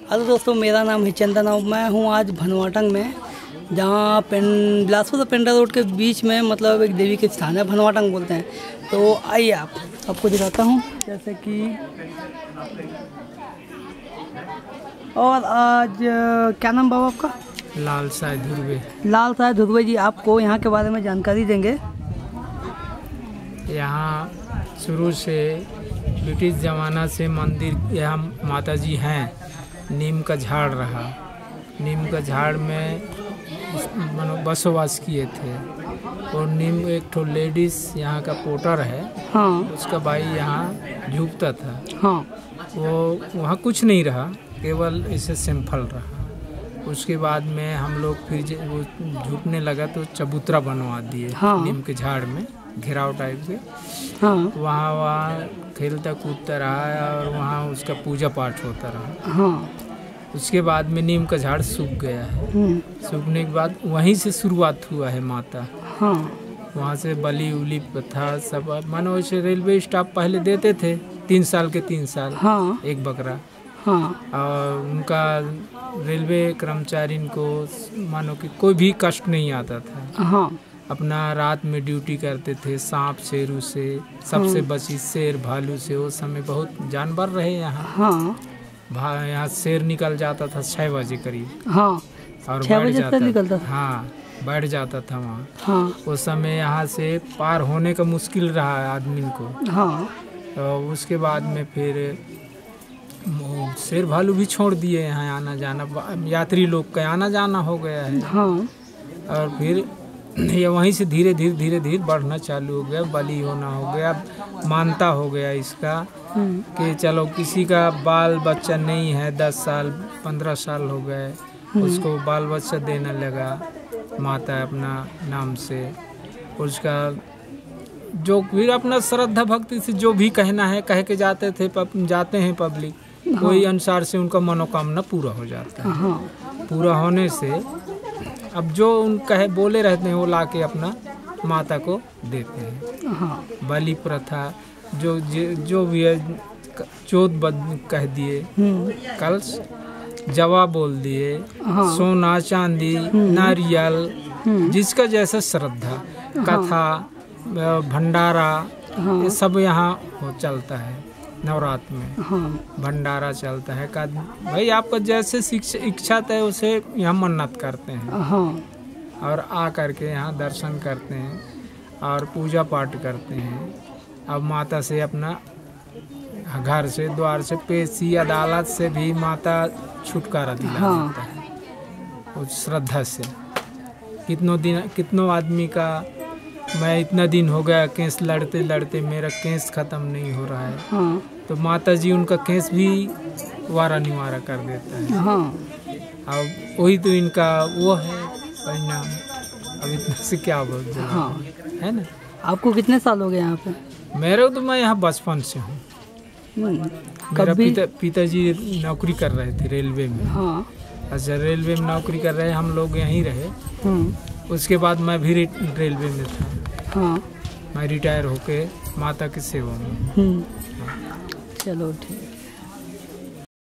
Hello दोस्तों, मेरा नाम है चंदन और मैं हूँ आज भनवाटंग में, जहाँ बिलासपुर से पेंडा रोड के बीच में मतलब एक देवी के स्थान है, भनवाटंग बोलते हैं। तो आइए आपको दिखाता हूँ जैसे कि। और आज क्या नाम बाबा आपका? लाल साय धुर्वे। लाल साय धुर्वे जी आपको यहाँ के बारे में जानकारी देंगे। यहाँ शुरू से ब्रिटिश ज़माना से मंदिर, यहाँ माता जी हैं। नीम का झाड़ रहा, नीम का झाड़ में बसोवास किए थे। और नीम एक ठो लेडीज यहाँ का पोटर है, हाँ, उसका भाई यहाँ झुकता था। हाँ, वो वहाँ कुछ नहीं रहा, केवल इसे सिंपल रहा। उसके बाद में हम लोग फिर वो झुकने लगा तो चबूतरा बनवा दिए। हाँ, नीम के झाड़ में घेराव टाइप के। हाँ, वहाँ खेलता कूदता रहा और वहाँ उसका पूजा पाठ होता रहा। हाँ। उसके बाद में नीम का झाड़ सूख गया है। सूखने के बाद वहीं से शुरुआत हुआ है माता। हाँ। वहाँ से बलि उली प्रथा सब मानो वैसे रेलवे स्टाफ पहले देते थे 3 साल के 3 साल, हाँ, एक बकरा। हाँ, और उनका रेलवे कर्मचारी को मानो कि कोई भी कष्ट नहीं आता था। हाँ, अपना रात में ड्यूटी करते थे, सांप शेरू से सबसे बची, शेर भालू से। वो समय बहुत जानवर रहे यहाँ। हाँ, यहाँ शेर निकल जाता था 6 बजे करीब। हाँ, और 6 बजे से निकलता था। हाँ, बैठ जाता था वहाँ। हाँ, उस समय यहाँ से पार होने का मुश्किल रहा आदमी को। हाँ, तो उसके बाद में फिर शेर भालू भी छोड़ दिए यहाँ आना जाना, यात्री लोग का आना जाना हो गया है। हाँ। और फिर ये वहीं से धीरे धीरे बढ़ना चालू हो गया, बलि होना हो गया, मानता हो गया इसका कि चलो किसी का बाल बच्चा नहीं है, 10 साल 15 साल हो गए, उसको बाल बच्चा देने लगा माता अपना नाम से। उसका जो फिर अपना श्रद्धा भक्ति से जो भी कहना है कह के जाते हैं पब्लिक, वही अनुसार से उनका मनोकामना पूरा हो जाता है। हाँ। पूरा होने से अब जो उन कहे बोले रहते हैं वो लाके अपना माता को देते हैं। हाँ। बलि प्रथा जो भी है, चौथ कह दिए, कलश जवा बोल दिए, हाँ। सोना चांदी नारियल, जिसका जैसा श्रद्धा, कथा भंडारा, ये सब यहाँ हो चलता है। नवरात्र में भंडारा चलता है। भाई आपका जैसे इच्छा है उसे यहाँ मन्नत करते हैं। और आ करके यहाँ दर्शन करते हैं और पूजा पाठ करते हैं। अब माता से अपना घर से द्वार से पेशी अदालत से भी माता छुटकारा दिला देता है उस श्रद्धा से। कितनों आदमी का, मैं इतना दिन हो गया केस लड़ते लड़ते मेरा केस ख़त्म नहीं हो रहा है, तो माता जी उनका केस भी वारा निवारा कर देता है। अब वही तो इनका वो है परिणाम। अब इतना से क्या बोलते है ना। आपको कितने साल हो गए यहाँ पे? तो मैं यहाँ बचपन से हूँ। मेरा पिताजी नौकरी कर रहे थे रेलवे में। अच्छा, रेलवे में नौकरी कर रहे, हम लोग यहीं रहे। उसके बाद मैं भी रेलवे में था। मैं रिटायर होके माता की सेवा में। चलो ठीक।